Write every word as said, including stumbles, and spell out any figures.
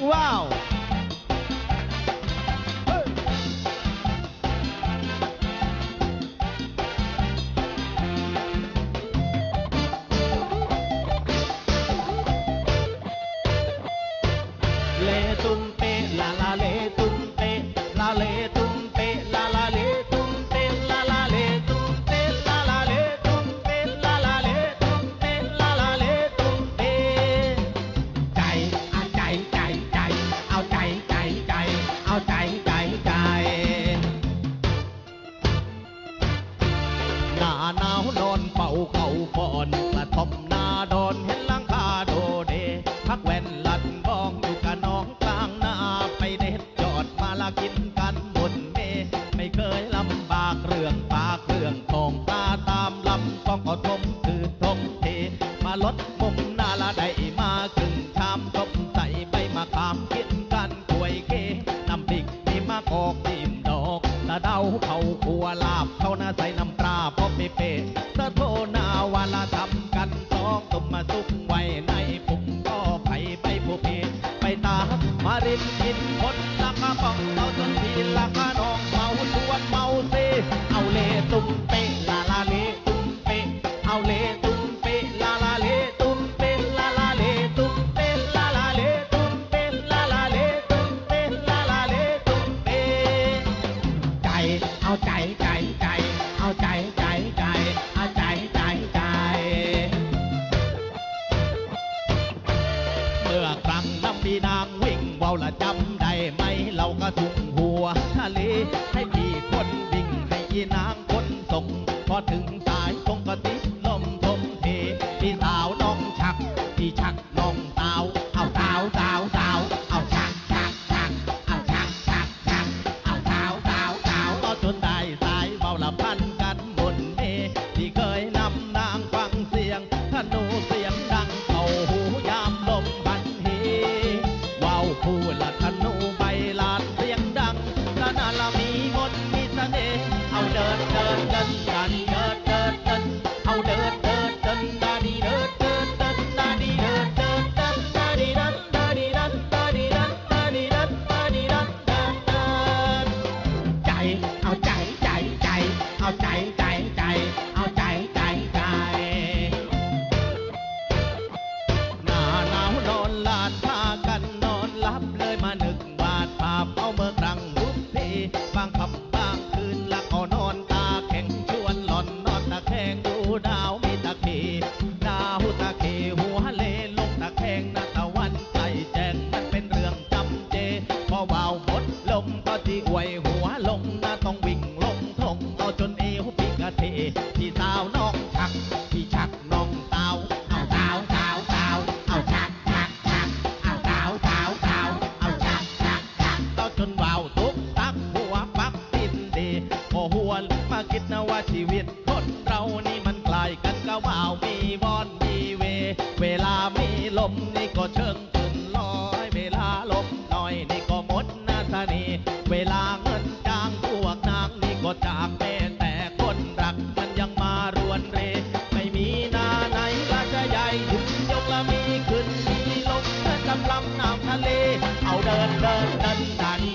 ว้าวเลตุ้มเปลาลาเลตุ้มเปลาเลตุ้มเปลาลาเลตุ้มเปลาลาเลตุ้มเปลาลาเลตุ้มเปลาลาเลตุ้มเปลาลาเลตุ้มเปใจเอาใจใจใจเอาใจใจใจเอาใจใจใจหน้าหนาวนอนเป่าเข่าก่อนกระท่อมหน้าดอนเห็นหลังคาโดเดพักแว่นลัดกองอยู่กับน้องกลางหน้าไปเด็ดจอดมาลากินกันบนเมไม่เคยลำบากเรื่องปากเรื่องทองตาตามลำกองก็ทมคือทมเทมาลดมุมหน้าละได้มาครึ่งชามต้มใส่ใบมะขามกินกันกล้วยเกน้ำพริกที่มะกอกจิ้มดอกตะเดาเผาขัวลาบเข้าหน้าใส่น้ำปลาพอเปเปตะโทนาวาลาทำกันสองตุ่มมาซุกไว้ในปุ่มก็ไปไปผู้เพไปตามาริมกินคนละกระป๋องเอาจนทีละกระนองเมาชวนเมาเซเอาเลตุ้มเปลาลาเลตุ้มเปเอาเลตุ้มเปลาลาเลตุ้มเปลาลาเลตุ้มเปลาลาเลตุ้มเปลาลาเลตุ้มเปลาลาเลตุ้มเปใจเอาใจใจใจเอาใจใจใจเอาใจใจใจเมื่อครั้งน้ำมีนางวิ่งเบาละจำได้ไหมเราก็ทุ่งหัวทะเลให้พี่คนวิ่งให้อีนางคนส่งพอถึงสายตรงก็ติดลมทมเทพี่สาวน้องชักพี่ชักน้องสาวเอาสาวสาวสาวเอาชักชักชักเอาชักชักชักเอาสาวสาวสาวก็จนได้สายเบาละพันกันบนเมที่เคยนำนางฟังเสียงธนูเสียงดังเข้าหูยามลมพันเฮว้าวคู่ละธนูใบลานเสียงดังละนาละมีมนต์มีเสน่ห์เอาเดินเดินเดินดาดีเดินเดินเดินเอาเดินเดินเดินดาดีเดินเดินเดินดาดีเดินเดินเดินดาดีเดินดาดีเดินดาดีเดินดาดีเดินดาดีเดินเดินเดินใจเอาใจใจใจเอาใจใจใจเอาใจใจใจหน้าหนาวนอนลานพากันนอนหลับเลยมานึกวาดภาพเอาเมื่อกลางบุฟเฟ่บางค่ำบางคืนละก็นอนตาแข็งชวนหล่อนนอนตะแคงดูดาวมีตะเคดาวตะเคหัวเลลงตะแคงนาตะวันใส่แจงมันเป็นเรื่องจำเจพอว่าวหมดลมก็ที่อวยหัวลงน่าต้องวิ่งลงทงเอาจนเอวปีกะเทพี่สาวน้องชักพี่ชักน้องสาวเอาสาวสาวสาวเอาชักชักชักเอาสาวสาวสาวเอาชักชักชักเอาจนว่าวทุกตักหัวปักตินเดพอหัวมาคิดนะว่าชีวิตคนเรานี่มันคล้ายกันก็ว่าวมีวอนมีเวเวลามีลมนี่ก็เชิงขึ้นลอยเวลาลมหน่อยนี่ก็หมดนาทานีเวลาเงินจ้างพวกนางนี่ก็จากแม่แต่คนรักมันยังมารวนเรไม่มีนาไหนละจะใหญ่ถึงยกละมีขึ้นมีลงเดินลำลำน้ำทะเลเอาเดินเดินเดินดาดี